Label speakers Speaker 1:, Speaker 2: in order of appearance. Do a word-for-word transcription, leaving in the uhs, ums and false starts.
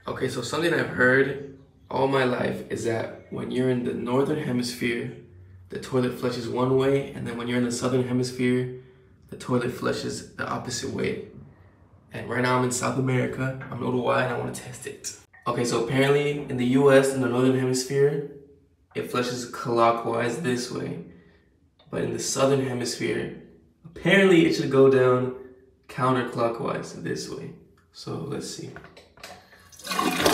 Speaker 1: Okay, so something I've heard all my life is that when you're in the northern hemisphere, the toilet flushes one way, and then when you're in the southern hemisphere, the toilet flushes the opposite way. And right now I'm in South America. I'm a little why and I want to test it. Okay, so apparently in the U S, in the northern hemisphere, it flushes clockwise this way. But in the southern hemisphere, apparently it should go down counterclockwise this way. So let's see.